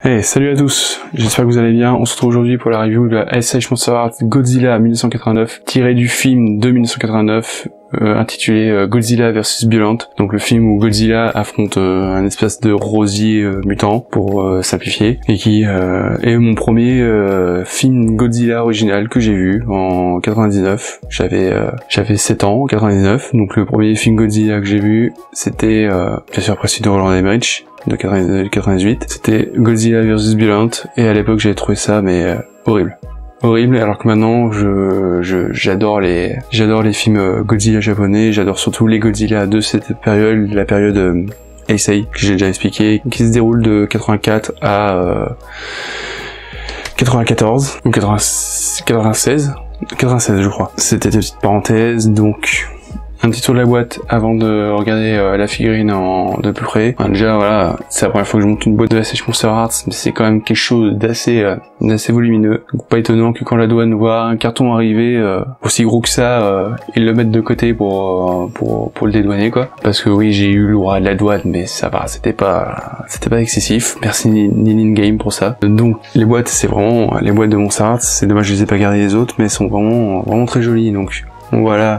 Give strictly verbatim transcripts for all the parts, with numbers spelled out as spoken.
Hey, salut à tous, j'espère que vous allez bien. On se retrouve aujourd'hui pour la review de la Ice Age Monster Hearts Godzilla mille neuf cent quatre-vingt-neuf, tiré du film de mille neuf cent quatre-vingt-neuf euh, intitulé euh, Godzilla versus. Beyond. Donc le film où Godzilla affronte euh, un espèce de rosier euh, mutant, pour euh, simplifier, et qui euh, est mon premier euh, film Godzilla original que j'ai vu en quatre-vingt-dix-neuf. J'avais euh, j'avais sept ans en quatre-vingt-dix-neuf, donc le premier film Godzilla que j'ai vu, c'était euh, bien sûr précédent de Roland Emmerich de quatre-vingt-dix-huit, c'était Godzilla versus. Beyond, et à l'époque j'avais trouvé ça mais euh, horrible. Horrible, alors que maintenant je je j'adore les j'adore les films Godzilla japonais, j'adore surtout les Godzilla de cette période, la période euh, Heisei, que j'ai déjà expliqué, qui se déroule de quatre-vingt-quatre à euh, quatre-vingt-quatorze ou quatre-vingt-seize quatre-vingt-seize je crois. C'était une petite parenthèse. Donc un petit tour de la boîte avant de regarder euh, la figurine en de plus près. Enfin, déjà voilà, c'est la première fois que je monte une boîte de Ice Age Monster Hearts, mais c'est quand même quelque chose d'assez euh, d'assez volumineux. Donc pas étonnant que quand la douane voit un carton arriver euh, aussi gros que ça, euh, ils le mettent de côté pour euh, pour pour le dédouaner quoi. Parce que oui, j'ai eu le droit de la douane, mais ça va, c'était pas c'était pas excessif. Merci Ninin Game pour ça. Donc les boîtes, c'est vraiment les boîtes de Monster Hearts. C'est dommage, je les ai pas gardées les autres, mais elles sont vraiment vraiment très jolies. Donc voilà.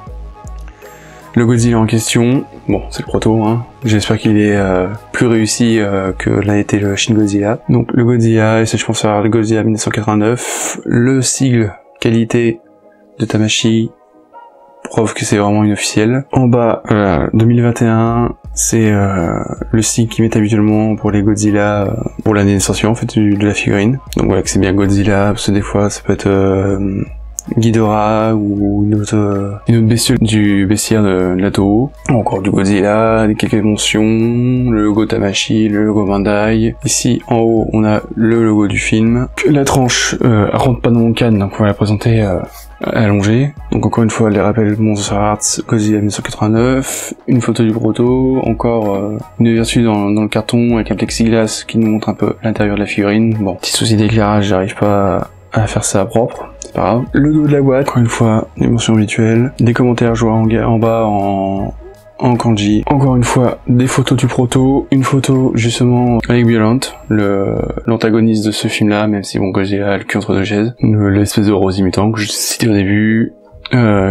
Le Godzilla en question, bon c'est le proto, hein. J'espère qu'il est euh, plus réussi euh, que l'a été le Shin Godzilla. Donc le Godzilla, et ça je pense à le Godzilla mille neuf cent quatre-vingt-neuf, le sigle qualité de Tamashii, preuve que c'est vraiment une officielle. En bas, euh, deux mille vingt et un, c'est euh, le sigle qu'ils mettent habituellement pour les Godzilla, euh, pour l'année de sortie en fait du, de la figurine. Donc voilà que c'est bien Godzilla, parce que des fois ça peut être... Euh, Ghidorah ou une autre, euh, une autre bestiole du bestiaire de, de la Toho, encore du Godzilla, des quelques mentions, le logo Tamashii, le logo Bandai. Ici en haut on a le logo du film. La tranche euh, rentre pas dans mon cadre, donc on va la présenter euh, allongée. Donc encore une fois les rappels Monster Hearts Godzilla mille neuf cent quatre-vingt-neuf, une photo du proto, encore euh, une ouverture dans, dans le carton avec un plexiglas qui nous montre un peu l'intérieur de la figurine. Bon, petit souci d'éclairage, j'arrive pas à faire ça propre. C'est pas grave. Le dos de la boîte, encore une fois, des mentions habituelles. Des commentaires, je vois en, en bas en, en kanji. Encore une fois, des photos du proto. Une photo, justement, avec Beyond, le, l'antagoniste de ce film-là, même si bon, Godzilla a le cul entre deux chaises. L'espèce de rose mutant que je citais au début, euh,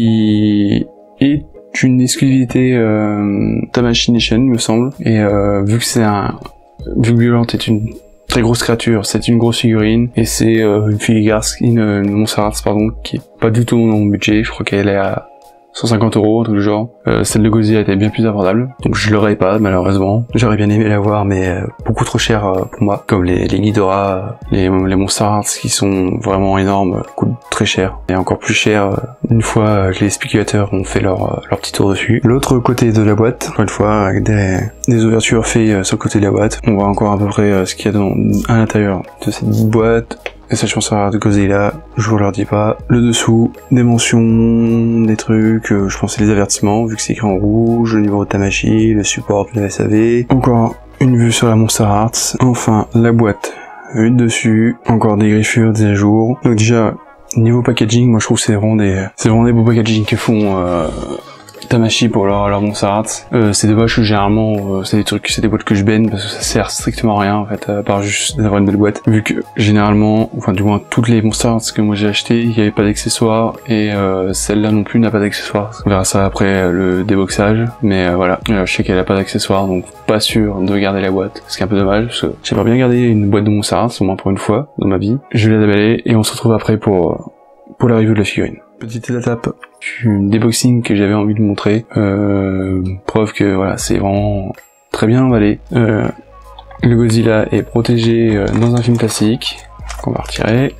qui est une exclusivité, euh, Tamashii Nation, il me semble. Et, euh, vu que c'est un, vu que Beyond est une très grosse créature, c'est une grosse figurine, et c'est euh, une figurine, une, une Monster Hearts, pardon, qui est pas du tout dans mon budget. Je crois qu'elle est à cent cinquante euros, un truc du genre. Euh, celle de Godzilla était bien plus abordable, donc je l'aurais pas malheureusement. J'aurais bien aimé l'avoir, mais euh, beaucoup trop cher euh, pour moi. Comme les, les Ghidorah, les, les Monster Hearts qui sont vraiment énormes, coûtent très cher. Et encore plus cher euh, une fois euh, que les spéculateurs ont fait leur, euh, leur petit tour dessus. L'autre côté de la boîte, encore une fois, avec des, des ouvertures faites euh, sur le côté de la boîte. On voit encore à peu près euh, ce qu'il y a dans, à l'intérieur de cette boîte. Et ça, je pense à de Godzilla, je vous leur dis pas. Le dessous, des mentions, des trucs, euh, je pense c'est les avertissements, vu que c'est écrit en rouge, le numéro de Tamashii, le support de la S A V. Encore une vue sur la Monster Hearts. Enfin, la boîte, vue de dessus, encore des griffures, des ajours. Donc déjà, niveau packaging, moi je trouve que c'est vraiment des, c'est vraiment des beaux packaging que font, euh, Tamashii pour leur, leur Monster Hearts. Euh, c'est dommage que généralement euh, c'est des trucs, c'est des boîtes que je baigne parce que ça sert strictement à rien en fait, à part juste d'avoir une belle boîte. Vu que généralement, enfin du moins toutes les Monster Hearts que moi j'ai acheté, il n'y avait pas d'accessoires, et euh, celle-là non plus n'a pas d'accessoires. On verra ça après le déboxage, mais euh, voilà. Euh, je sais qu'elle a pas d'accessoires, donc pas sûr de garder la boîte, ce qui est un peu dommage parce que j'aimerais bien garder une boîte de Monster Hearts au moins pour une fois dans ma vie. Je vais la déballer et on se retrouve après pour pour la review de la figurine. Petite étape du déboxing que j'avais envie de montrer, euh, preuve que voilà, c'est vraiment très bien emballé. Euh, le Godzilla est protégé euh, dans un film classique qu'on va retirer.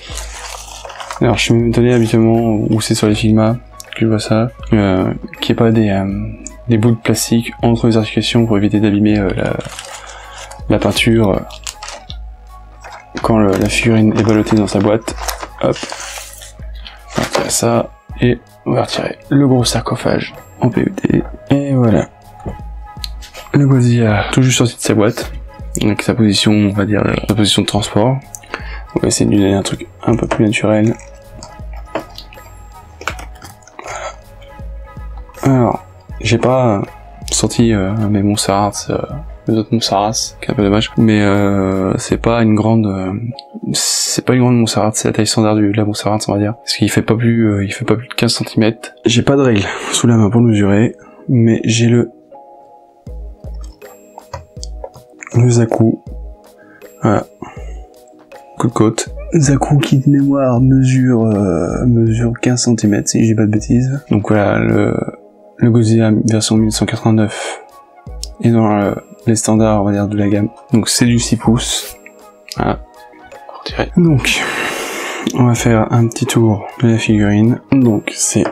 Alors je suis même étonné habituellement où c'est sur les Figma que je vois ça, euh, qu'il n'y ait pas des, euh, des bouts de plastique entre les articulations pour éviter d'abîmer euh, la, la peinture euh, quand le, la figurine est ballottée dans sa boîte. Hop. On va retirer ça, et on va retirer le gros sarcophage en P E T, et voilà. Le Godzilla tout juste sorti de sa boîte, avec sa position, on va dire, sa position de transport. On va essayer de lui donner un truc un peu plus naturel. Voilà. Alors, j'ai pas sorti euh, mes Monster Hearts euh, les autres Montserrat, qui est un peu dommage. Mais euh, c'est pas une grande, euh, c'est pas une grande Montserrat, c'est la taille standard de la Montserrat, on va dire. Parce qu'il fait pas plus, euh, il fait pas plus de quinze centimètres. J'ai pas de règle sous la main pour le mesurer, mais j'ai le le Zaku. Voilà. Coup de côte. Zaku qui de mémoire mesure euh, mesure quinze centimètres si j'ai pas de bêtises. Donc voilà, le, le Godzilla version mille neuf cent quatre-vingt-neuf est dans le, les standards on va dire de la gamme. Donc c'est du six pouces. Voilà. Donc on va faire un petit tour de la figurine. Donc c'est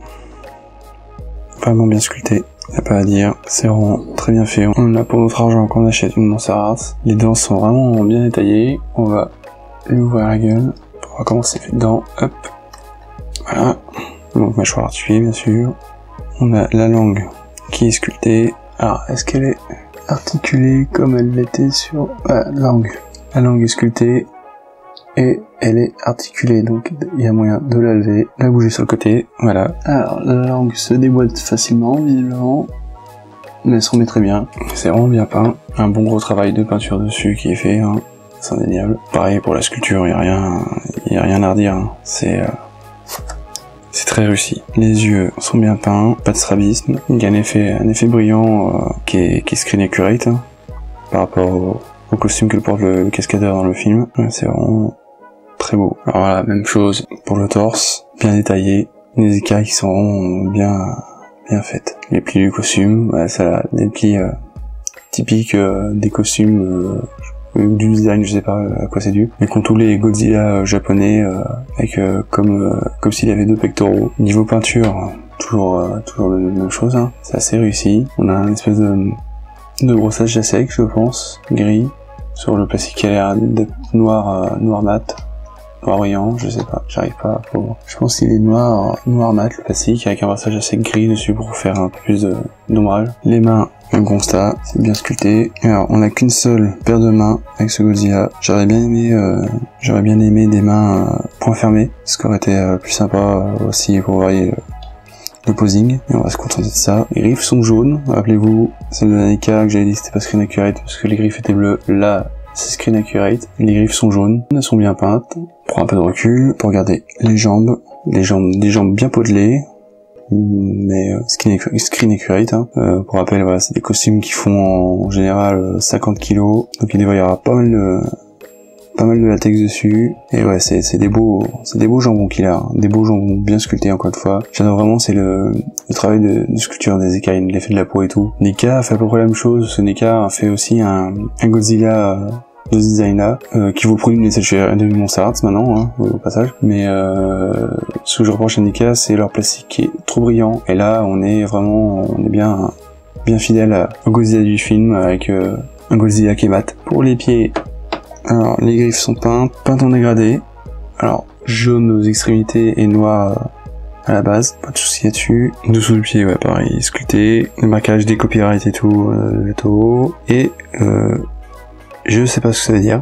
vraiment bien sculpté. Y'a pas à dire, c'est vraiment très bien fait. On a pour notre argent quand on achète une Montserrat. Les dents sont vraiment bien détaillées. On va lui ouvrir la gueule pour voir comment c'est fait dedans. Hop, voilà. Donc mâchoire articulée bien sûr. On a la langue qui est sculptée. Alors est-ce qu'elle est articulée comme elle l'était sur ah, la langue? La langue est sculptée et elle est articulée, donc il y a moyen de la lever, la bouger sur le côté. Voilà. Alors la langue se déboîte facilement visiblement, mais elle se remet très bien. C'est vraiment bien peint. Un bon gros travail de peinture dessus qui est fait. Hein. C'est indéniable. Pareil pour la sculpture, il y a rien, il y a rien à redire. Hein. C'est, euh, c'est très réussi. Les yeux sont bien peints, pas de strabisme. Il y a un effet, un effet brillant euh, qui est, qui est screen accurate hein, par rapport au, au costume que porte le, le cascadeur dans le film. Ouais, c'est vraiment très beau. Alors voilà, même chose pour le torse, bien détaillé. Les écailles qui sont vraiment bien, bien faites. Les plis du costume, ouais, ça, les plis euh, typiques euh, des costumes. Euh, du design, je sais pas à quoi c'est dû, mais qu'ont tous les Godzilla japonais euh, avec euh, comme euh, comme s'il avait deux pectoraux. Niveau peinture, toujours euh, toujours la même chose, hein. C'est assez réussi. On a un espèce de de brossage à sec, je pense, gris sur le plastique qui a l'air d'être noir euh, noir mat, noir brillant, je sais pas, j'arrive pas. Pour... Je pense qu'il est noir noir mat le plastique avec un brossage à sec gris dessus pour faire un peu plus de d'ombrage. Les mains. Un constat, c'est bien sculpté. Alors, on n'a qu'une seule paire de mains avec ce Godzilla. J'aurais bien aimé, euh, j'aurais bien aimé des mains euh, point fermé, ce qui aurait été euh, plus sympa euh, aussi pour varier le, le posing. Et on va se contenter de ça. Les griffes sont jaunes. Rappelez-vous, celle de l'Anika que j'avais dit c'était pas screen accurate parce que les griffes étaient bleues. Là, c'est screen accurate. Les griffes sont jaunes. Elles sont bien peintes. On prend un peu de recul pour regarder les jambes. Les jambes, des jambes bien potelées. Mais euh, screen, screen accurate hein. euh, pour rappel voilà c'est des costumes qui font en, en général euh, cinquante kilos donc il devrait y avoir pas mal de pas mal de latex dessus et ouais c'est c'est des beaux c'est des beaux jambons qu'il a hein. Des beaux jambons bien sculptés encore une fois. J'adore vraiment, c'est le, le travail de, de sculpture des écailles, l'effet de la peau et tout. Nika fait à peu près la même chose. Ce Nika a fait aussi un, un Godzilla euh, de ce design là euh, qui vaut le produit de Montserrat maintenant hein, au passage, mais euh, ce que je reproche à Nika c'est leur plastique qui est trop brillant et là on est vraiment on est bien bien fidèle à, au Godzilla du film avec euh, un Godzilla qui est mat. Pour les pieds, alors les griffes sont peintes peintes en dégradé, alors jaune aux extrémités et noir à la base, pas de soucis là-dessus. Dessous du pied, ouais pareil, sculpté, le marquage des copyrights et tout, euh, le taureau, et euh, je sais pas ce que ça veut dire.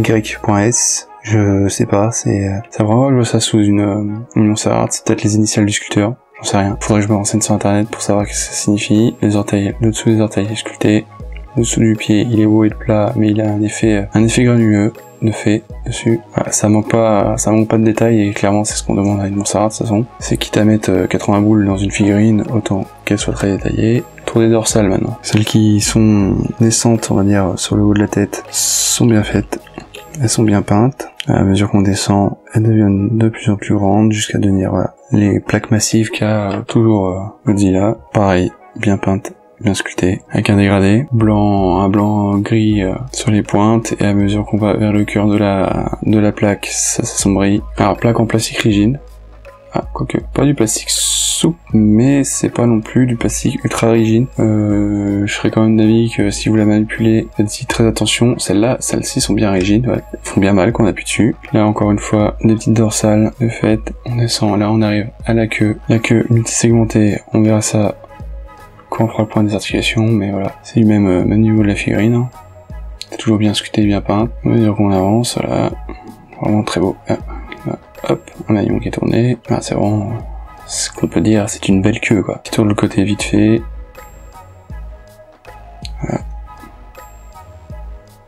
Y.S. Je sais pas, c'est, ça vraiment, je vois ça sous une, une Montserrat, c'est peut-être les initiales du sculpteur. J'en sais rien. Faudrait que je me renseigne sur internet pour savoir ce que ça signifie. Les orteils, le dessous des orteils est sculpté. Le dessous du pied, il est beau et plat, mais il a un effet, un effet granuleux de fait dessus. Voilà, ça manque pas, ça manque pas de détails et clairement c'est ce qu'on demande à une Montserrat de toute façon. C'est quitte à mettre quatre-vingts boules dans une figurine, autant qu'elle soit très détaillée. Tour des dorsales maintenant. Celles qui sont naissantes, on va dire, sur le haut de la tête, sont bien faites. Elles sont bien peintes. À mesure qu'on descend, elles deviennent de plus en plus grandes jusqu'à devenir voilà, les plaques massives qu'a euh, toujours euh, Godzilla. Pareil, bien peintes, bien sculptées, avec un dégradé blanc, un blanc gris euh, sur les pointes. Et à mesure qu'on va vers le cœur de la de la plaque, ça s'assombrit. Alors plaque en plastique rigide. Ah, quoique, pas du plastique souple, mais c'est pas non plus du plastique ultra rigide. Euh, je serais quand même d'avis que si vous la manipulez, faites-y très attention. Celles-là, celles-ci sont bien rigides, ouais. Elles font bien mal quand on appuie dessus. Là, encore une fois, des petites dorsales de fait. On descend, là on arrive à la queue. La queue multisegmentée, on verra ça quand on fera le point des articulations, mais voilà. C'est du même, euh, même niveau de la figurine. Hein. C'est toujours bien sculpté, bien peint. À mesure qu'on avance, voilà. Vraiment très beau. Ah. Hop, un maillon qui est tourné. Ah, c'est vraiment ce qu'on peut dire, c'est une belle queue quoi. Qui tourne le côté vite fait. Voilà.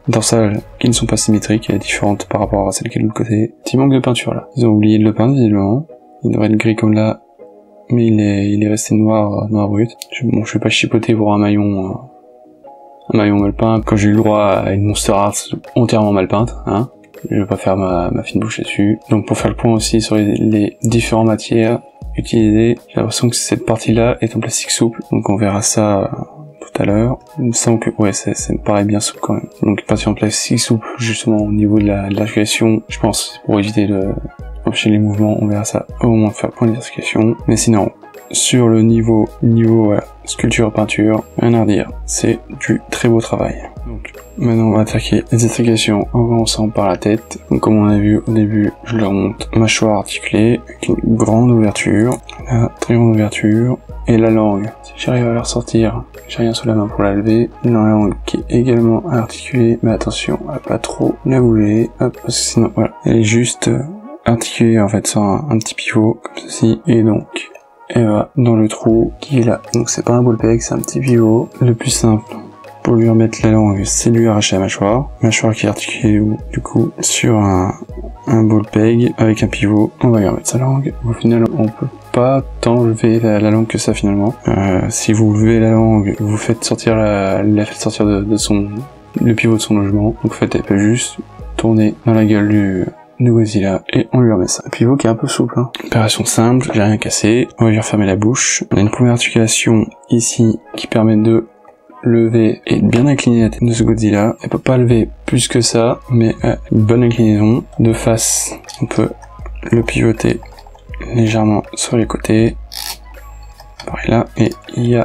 dorsales qui ne sont pas symétriques, elle est différente par rapport à celle qui est de l'autre côté. Petit manque de peinture là. Ils ont oublié de le peindre visiblement. Il devrait être gris comme là, mais il est, il est resté noir, noir brut. Je, bon, je vais pas chipoter pour un maillon, euh, un maillon mal peint quand j'ai eu le droit à une Monster Art entièrement mal peinte, hein. Je vais pas faire ma, ma fine bouche là-dessus. Donc pour faire le point aussi sur les, les différentes matières utilisées, j'ai l'impression que cette partie-là est en plastique souple, donc on verra ça tout à l'heure. Il me semble que, ouais, ça, ça me paraît bien souple quand même. Donc partie en plastique souple, justement au niveau de la, de l'articulation, je pense, pour éviter de empêcher les mouvements, on verra ça au moins faire point d'articulation. Mais sinon, sur le niveau, niveau voilà, sculpture peinture, rien à redire, c'est du très beau travail. Donc maintenant on va attaquer les articulations en commençant par la tête. Donc comme on a vu au début, je leur montre mâchoire articulée avec une grande ouverture, là, très grande ouverture, et la langue. Si j'arrive à la ressortir, j'ai rien sous la main pour la lever. La langue qui est également articulée, mais attention à pas trop la bouger, hop, parce que sinon voilà, elle est juste articulée en fait sur un, un petit pivot comme ceci, et donc elle va dans le trou qui est là. Donc c'est pas un ball peg, c'est un petit pivot. Le plus simple pour lui remettre la langue, c'est lui arracher la mâchoire. Mâchoire qui est articulée du coup sur un, un ball peg avec un pivot. On va lui remettre sa langue. Au final, on peut pas tant lever la, la langue que ça finalement. Euh, si vous levez la langue, vous faites sortir la, la faites sortir de, de son, le pivot de son logement. Donc en fait, elle peut juste tourner dans la gueule du de Godzilla et on lui remet ça. Un pivot qui est un peu souple, hein. Opération simple, j'ai rien cassé. On va lui refermer la bouche. On a une première articulation ici qui permet de lever et bien incliner la tête de ce Godzilla. Elle peut pas lever plus que ça, mais euh, une bonne inclinaison. De face, on peut le pivoter légèrement sur les côtés. Pareil là, et il y a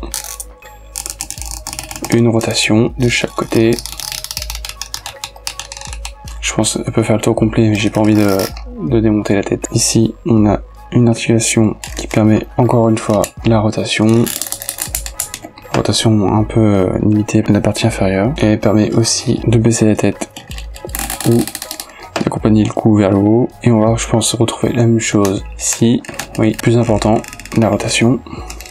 une rotation de chaque côté. Je pense qu'elle peut faire le tour complet, mais j'ai pas envie de, de démonter la tête. Ici, on a une articulation qui permet encore une fois la rotation. Rotation un peu euh, limitée de la partie inférieure. Et elle permet aussi de baisser la tête ou d'accompagner le cou vers le haut. Et on va, je pense, retrouver la même chose ici. Oui, plus important, la rotation.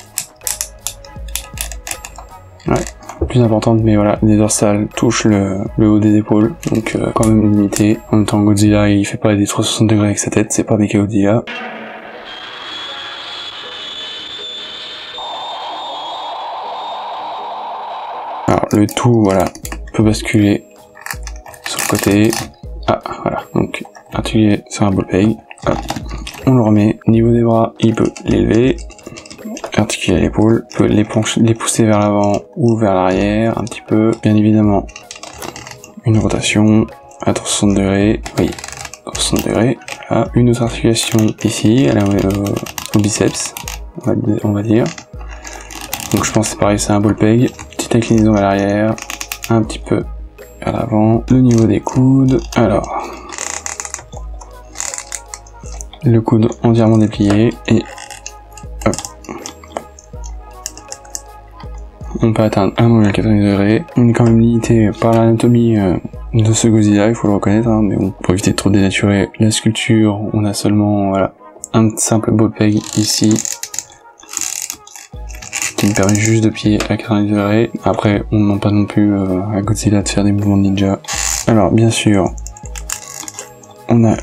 Ouais. Plus importante, mais voilà, les dorsales touchent le, le haut des épaules, donc euh, quand même limité. En même temps, Godzilla, il fait pas des trois cent soixante degrés avec sa tête, c'est pas Mechagodzilla. Alors, le tout, voilà, peut basculer sur le côté. Ah, voilà, donc, articulé sur un ball peg. Hop. On le remet. Au niveau des bras, il peut l'élever. Articuler l'épaule, peut les, les pousser vers l'avant ou vers l'arrière un petit peu. Bien évidemment, une rotation à trois cent soixante degrés, oui, trois cent soixante degrés. Là, une autre articulation ici, elle est au, au biceps, on va, on va dire. Donc je pense que c'est pareil, c'est un ball peg. Petite inclinaison vers l'arrière, un petit peu vers l'avant. Le niveau des coudes, alors le coude entièrement déplié et hop. On peut atteindre un angle à quatre-vingts degrés. On est quand même limité par l'anatomie euh, de ce Godzilla, il faut le reconnaître, hein, mais bon, pour éviter de trop dénaturer la sculpture, on a seulement voilà, un simple ball peg ici, qui me permet juste de plier à quatre-vingts degrés. Après, on ne demande pas non plus euh, à Godzilla de faire des mouvements de ninja. Alors, bien sûr, on a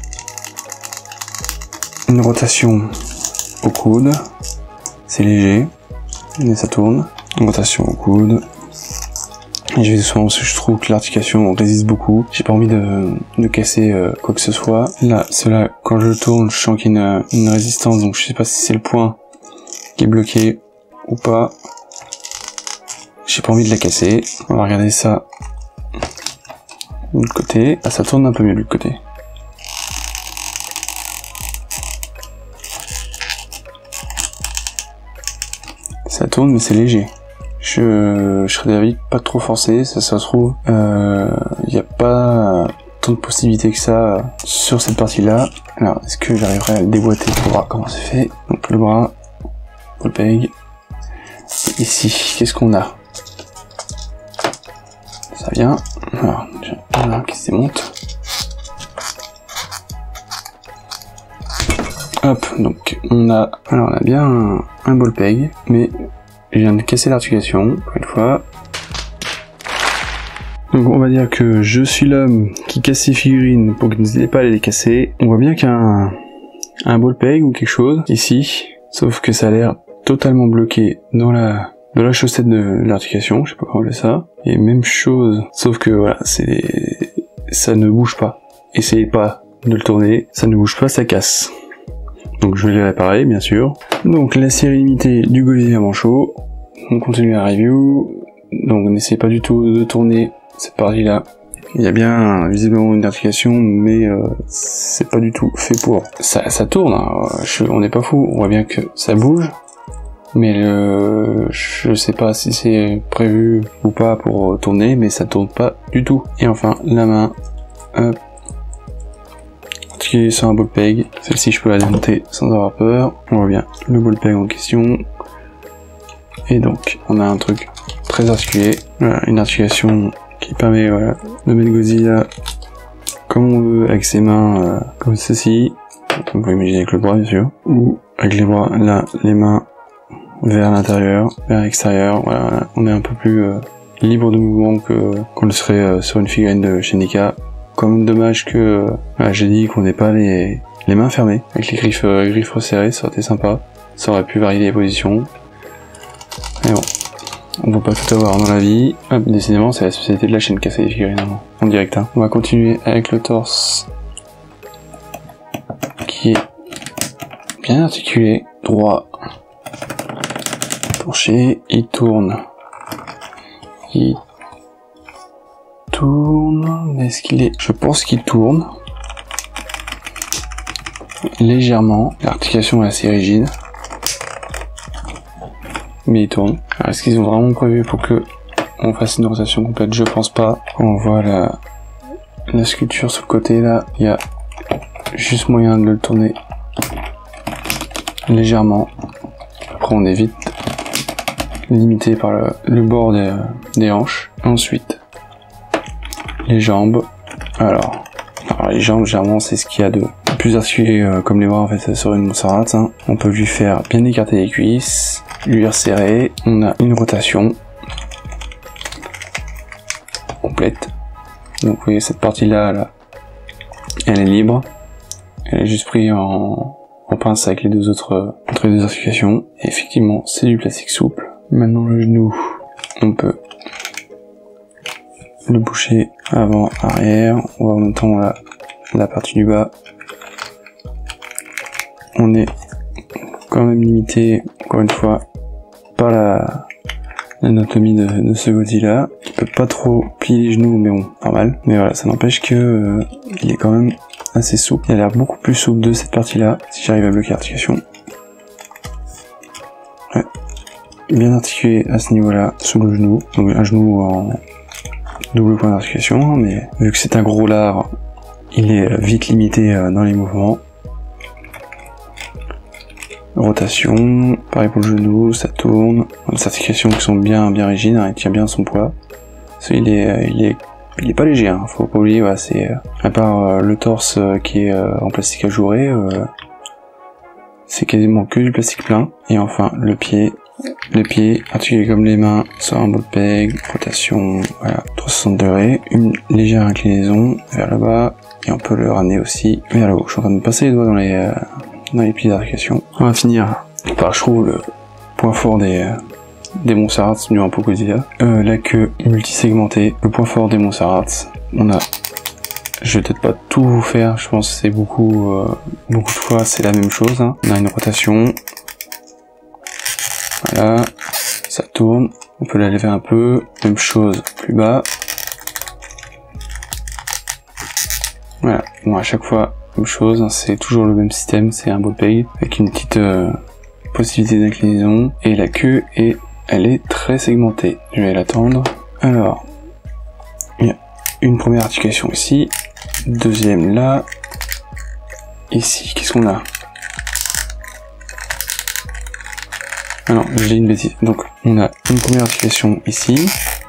une rotation au coude, c'est léger, mais ça tourne. Rotation au coude. Et je vais souvent parce que je trouve que l'articulation résiste beaucoup. J'ai pas envie de, de casser euh, quoi que ce soit. Là, cela, quand je le tourne, je sens qu'il y a une, une résistance, donc je sais pas si c'est le point qui est bloqué ou pas. J'ai pas envie de la casser. On va regarder ça de l'autre côté. Ah, ça tourne un peu mieux de l'autre côté. Ça tourne, mais c'est léger. Je, je serais d'avis de pas trop forcer, ça, ça se trouve. Il euh, n'y a pas tant de possibilités que ça sur cette partie-là. Alors, est-ce que j'arriverai à le déboîter pour voir comment c'est fait? Donc le bras, le peg. Et ici, qu'est-ce qu'on a? Ça vient. Alors, voilà, qui se démonte. Hop, donc on a, alors on a bien un, un ball peg, mais je viens de casser l'articulation, encore une fois. Donc on va dire que je suis l'homme qui casse ses figurines pour que n'hésitez pas à les casser. On voit bien qu'il y a un, un ball peg ou quelque chose ici, sauf que ça a l'air totalement bloqué dans la dans la chaussette de l'articulation, je sais pas comment on appelle ça. Et même chose, sauf que voilà, c'est ça ne bouge pas. Essayez pas de le tourner, ça ne bouge pas, ça casse. Donc je vais les réparer bien sûr. Donc la série limitée du Goliath à manchot. On continue la review. Donc n'essayez pas du tout de tourner cette partie là. Il y a bien visiblement une articulation, mais euh, c'est pas du tout fait pour. Ça, ça tourne, hein. Je, on n'est pas fou, on voit bien que ça bouge. Mais le, je sais pas si c'est prévu ou pas pour tourner, mais ça tourne pas du tout. Et enfin la main, hop, qui est sur un ball peg. Celle-ci je peux la démonter sans avoir peur. On voit bien le ball peg en question. Et donc on a un truc très articulé, voilà, une articulation qui permet voilà, de mettre Godzilla comme on veut avec ses mains euh, comme ceci. On peut imaginer avec le bras bien sûr, ou avec les bras là, les mains vers l'intérieur, vers l'extérieur. Voilà, on est un peu plus euh, libre de mouvement que qu'on le serait euh, sur une figurine de chez Nika. Quand même dommage que euh, voilà, j'ai dit qu'on n'ait pas les les mains fermées avec les griffes euh, griffes resserrées, ça aurait été sympa. Ça aurait pu varier les positions. Mais bon, on peut pas tout avoir dans la vie. Hop, décidément, c'est la spécialité de la chaîne casser les figurines en, en direct. Hein. On va continuer avec le torse qui est bien articulé, droit, penché, il tourne. Il tourne. Est-ce qu'il est... Je pense qu'il tourne légèrement. L'articulation est assez rigide. Mais il tourne. Alors, est-ce qu'ils ont vraiment prévu pour que on fasse une rotation complète? Je pense pas. On voit la, la sculpture sur le côté là, il y a juste moyen de le tourner légèrement. Après on est vite limité par le, le bord des, des hanches. Ensuite, les jambes. Alors, alors les jambes, généralement c'est ce qu'il y a de plus articulé euh, comme les bras en fait sur une Montserrat. Hein. On peut lui faire bien écarter les cuisses, lui resserrer. On a une rotation complète. Donc vous voyez cette partie là, là, elle est libre. Elle est juste prise en, en pince avec les deux autres entre les deux articulations. Et effectivement, c'est du plastique souple. Maintenant le genou, on peut le boucher avant, arrière. On voit en même temps la, la partie du bas. On est quand même limité, encore une fois, par la l'anatomie de, de ce Godzilla. Il peut pas trop plier les genoux, mais bon, normal. Mais voilà, ça n'empêche que euh, il est quand même assez souple. Il a l'air beaucoup plus souple de cette partie-là, si j'arrive à bloquer l'articulation. Ouais. Bien articulé à ce niveau-là, sous le genou. Donc un genou en double point d'articulation, mais vu que c'est un gros lard, il est vite limité dans les mouvements. Rotation, pareil pour le genou, ça tourne. Des articulations qui sont bien bien rigides, hein, il tient bien son poids. Il est, il est, il est pas léger, hein, faut pas oublier, voilà, c'est à part euh, le torse euh, qui est euh, en plastique ajouré, euh, c'est quasiment que du plastique plein. Et enfin le pied, le pied articulé comme les mains sur un ball peg, rotation, voilà, trois cent soixante degrés, une légère inclinaison vers le bas, et on peut le ramener aussi vers le haut. Je suis en train de passer les doigts dans les euh, dans les pieds d'articulation. On va finir par, je trouve, le point fort des, euh, des Montserrats du Hampo Godzilla. Euh, la queue multisegmentée, le point fort des Montserrats. On a, je vais peut-être pas tout vous faire, je pense que c'est beaucoup, euh, beaucoup de fois c'est la même chose. Hein. On a une rotation. Voilà, ça tourne. On peut la lever un peu. Même chose plus bas. Voilà, bon à chaque fois, même chose, hein, c'est toujours le même système, c'est un ball peg avec une petite euh, possibilité d'inclinaison. Et la queue, est, elle est très segmentée. Je vais l'attendre. Alors, il y a une première articulation ici, deuxième là, ici, qu'est-ce qu'on a? Ah non, je dis une bêtise. Donc, on a une première articulation ici.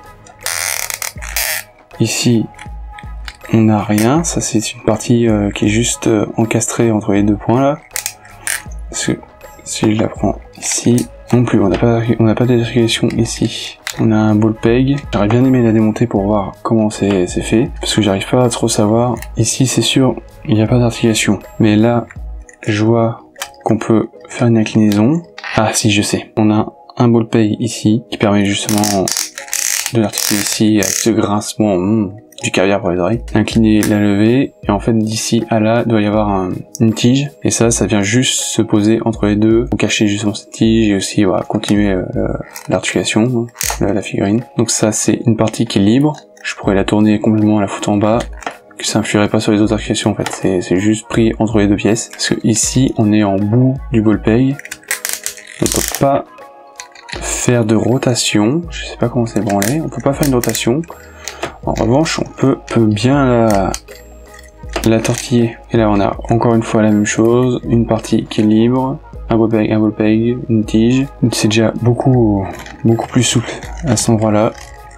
Ici, on n'a rien. Ça, c'est une partie euh, qui est juste euh, encastrée entre les deux points là. Parce que si je la prends ici, non plus, on n'a pas, on n'a pas d'articulation ici. On a un ball peg. J'aurais bien aimé la démonter pour voir comment c'est fait, parce que j'arrive pas à trop savoir. Ici, c'est sûr, il n'y a pas d'articulation. Mais là, je vois qu'on peut faire une inclinaison. Ah si, je sais. On a un ball peg ici, qui permet justement de l'articuler ici avec ce grincement mmh, du caviar pour les oreilles. Incliner, la lever, et en fait d'ici à là, il doit y avoir un, une tige, et ça, ça vient juste se poser entre les deux, pour cacher justement cette tige, et aussi voilà, continuer euh, l'articulation, la, la figurine. Donc ça, c'est une partie qui est libre. Je pourrais la tourner complètement, la foutre en bas, que ça influerait pas sur les autres articulations en fait. C'est juste pris entre les deux pièces. Parce que ici, on est en bout du ball peg. On peut pas faire de rotation. Je sais pas comment c'est branlé. On peut pas faire une rotation. En revanche, on peut, peut bien la, la tortiller. Et là, on a encore une fois la même chose. Une partie qui est libre. Un ball peg, un ball peg, une tige. C'est déjà beaucoup, beaucoup plus souple à cet endroit-là.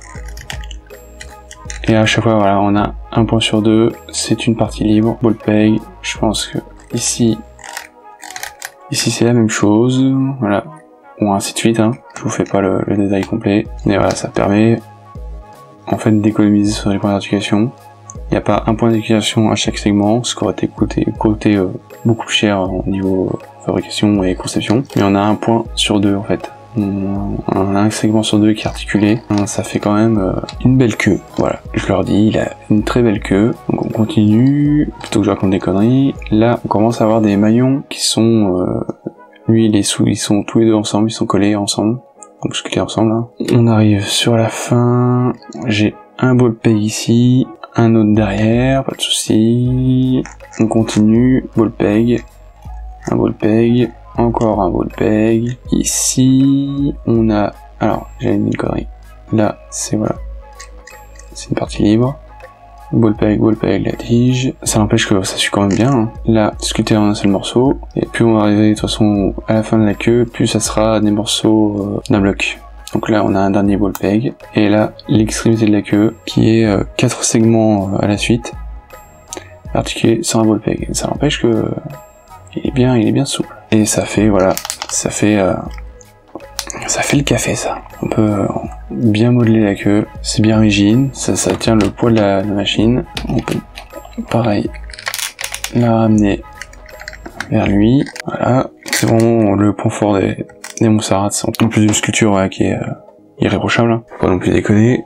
Et à chaque fois, voilà, on a un point sur deux. C'est une partie libre. Ball peg. Je pense que ici, ici c'est la même chose. Voilà. Ou ainsi de suite, hein. Je vous fais pas le, le détail complet. Mais voilà, ça permet en fait d'économiser sur les points d'articulation. Il n'y a pas un point d'articulation à chaque segment, ce qui aurait été coûté, coûté euh, beaucoup plus cher au niveau fabrication et conception. Mais on a un point sur deux en fait. On a un segment sur deux qui est articulé. Ça fait quand même euh, une belle queue. Voilà, je leur dis, il a une très belle queue. Donc on continue, plutôt que je raconte des conneries. Là, on commence à avoir des maillons qui sont... Euh, lui, il est sous, ils sont tous les deux ensemble, ils sont collés ensemble. Donc sculptés ensemble. Hein. On arrive sur la fin. J'ai un ball peg ici, un autre derrière, pas de souci. On continue, ball peg, un ball peg, encore un ball peg. Ici, on a, alors j'avais dit une connerie. Là, c'est voilà, c'est une partie libre. Ball peg, ball peg, la tige. Ça n'empêche que ça suit quand même bien. Hein. Là, sculpté en un seul morceau. Et plus on va arriver de toute façon à la fin de la queue, plus ça sera des morceaux euh, d'un bloc. Donc là, on a un dernier ball peg. Et là, l'extrémité de la queue, qui est euh, quatre segments euh, à la suite, articulé sur un ball peg. Ça n'empêche que euh, il est bien, il est bien souple. Et ça fait, voilà, ça fait, euh, ça fait le café, ça. On peut euh, bien modeler la queue. C'est bien rigide. Ça, ça tient le poids de la, de la machine. On peut, pareil, la ramener vers lui. Voilà. C'est vraiment le point fort des, des Montserrat. En plus d'une sculpture ouais, qui est euh, irréprochable. Hein. Faut pas non plus déconner.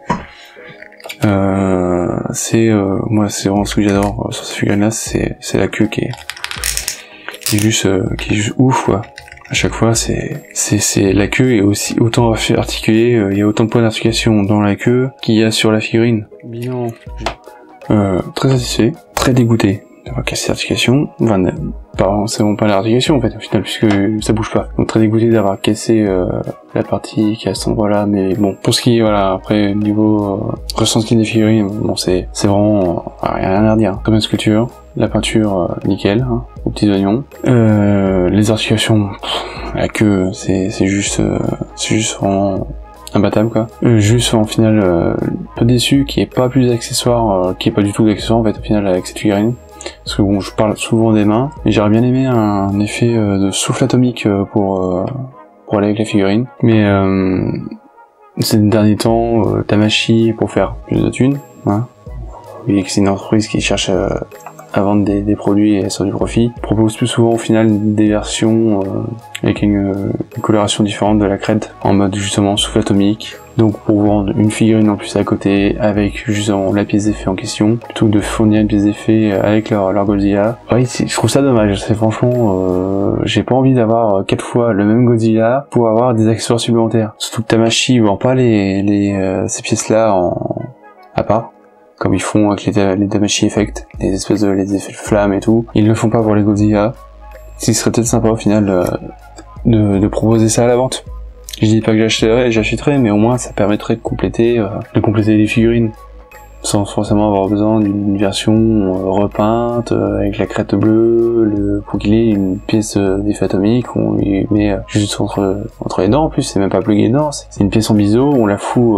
Euh, c'est euh, moi, c'est vraiment ce que j'adore sur cette figurine-là. C'est c'est la queue qui est qui est juste euh, qui est juste ouf quoi. À chaque fois, c'est c'est c'est la queue est aussi autant articulée, euh, il y a autant de points d'articulation dans la queue qu'il y a sur la figurine. Bilan. Euh, très satisfait, très dégoûté d'avoir cassé l'articulation. Enfin, pas, c'est bon pas l'articulation en fait au final puisque ça bouge pas. Donc très dégoûté d'avoir cassé euh, la partie qui est à cet endroit-là. Mais bon, pour ce qui est voilà après niveau euh, ressenti des figurines, bon c'est c'est vraiment euh, rien à redire. Comme une sculpture. La peinture, euh, nickel, hein, aux petits oignons. Euh, les articulations, pff, la queue, c'est c'est juste, euh, c'est juste vraiment imbattable quoi. Euh, juste en final, euh, un peu déçu qu'il n'y ait pas plus d'accessoires, euh, qu'il n'y ait pas du tout d'accessoires en fait au final avec cette figurine. Parce que bon, je parle souvent des mains, mais j'aurais bien aimé un effet euh, de souffle atomique euh, pour euh, pour aller avec la figurine. Mais euh, ces derniers temps, euh, Tamashii pour faire plus de thunes, hein. Vous voyez que c'est une entreprise qui cherche euh, à vendre des, des produits et sur du profit, propose plus souvent au final des versions euh, avec une, une coloration différente de la crête en mode justement souffle atomique. Donc pour vendre une figurine en plus à côté avec justement la pièce d'effet en question, plutôt que de fournir une pièce d'effet avec leur, leur Godzilla. Ouais, je trouve ça dommage. C'est franchement, euh, j'ai pas envie d'avoir quatre fois le même Godzilla pour avoir des accessoires supplémentaires. Surtout que Tamashii vend pas les, les euh, ces pièces-là en à part. Comme ils font avec les, les Tamashii Effect, les espèces de les effets de flammes et tout. Ils ne le font pas pour les Godzilla. Ce qui serait peut-être sympa au final euh, de, de proposer ça à la vente. Je dis pas que j'achèterais, j'achèterais, mais au moins ça permettrait de compléter, euh, de compléter les figurines. Sans forcément avoir besoin d'une version euh, repeinte, euh, avec la crête bleue, le, pour qu'il ait une pièce euh, d'effet atomique, on lui met euh, juste entre, entre les dents, en plus c'est même pas plugué dedans, c'est une pièce en biseau, on la fout euh,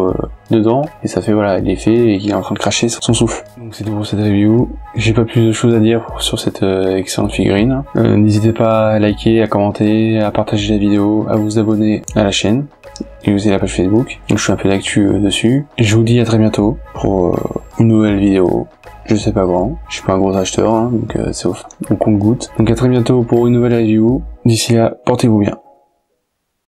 dedans, et ça fait voilà l'effet et qu'il est en train de cracher sur son souffle. Donc c'est tout pour cette review. J'ai pas plus de choses à dire sur cette euh, excellente figurine. Euh, n'hésitez pas à liker, à commenter, à partager la vidéo, à vous abonner à la chaîne et aussi la page Facebook. Donc je fais un peu d'actu euh, dessus. Je vous dis à très bientôt pour euh, une nouvelle vidéo. Je sais pas quand, je suis pas un gros acheteur, hein, donc euh, c'est off. Donc on goûte. Donc à très bientôt pour une nouvelle review. D'ici là, portez-vous bien.